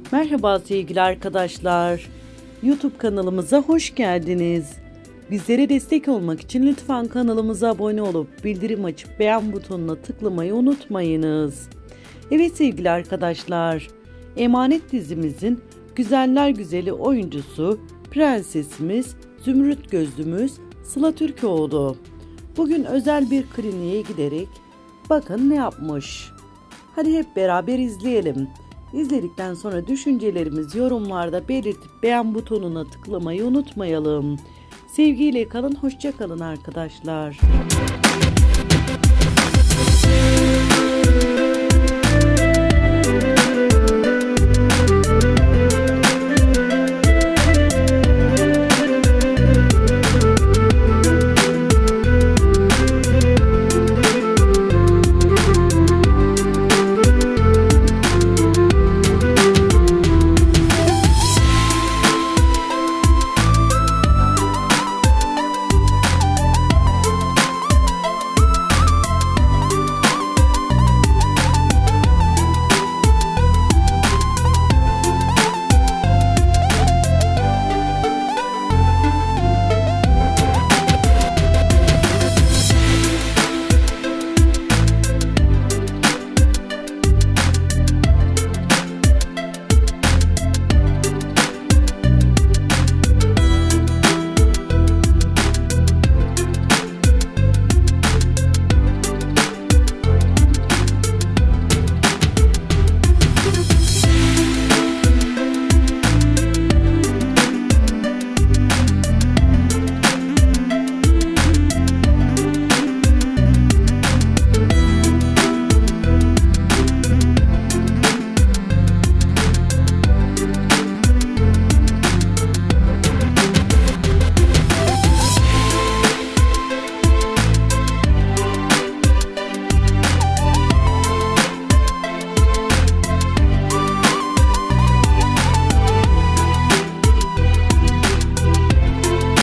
Merhaba sevgili arkadaşlar. YouTube kanalımıza hoş geldiniz. Bizlere destek olmak için lütfen kanalımıza abone olup bildirim açıp beğen butonuna tıklamayı unutmayınız. Evet sevgili arkadaşlar, Emanet dizimizin güzeller güzeli oyuncusu prensesimiz Zümrüt Gözlümüz Sıla Türkoğlu bugün özel bir kliniğe giderek bakın ne yapmış. Hadi hep beraber izleyelim. İzledikten sonra düşüncelerimizi yorumlarda belirtip beğen butonuna tıklamayı unutmayalım. Sevgiyle kalın, hoşça kalın arkadaşlar.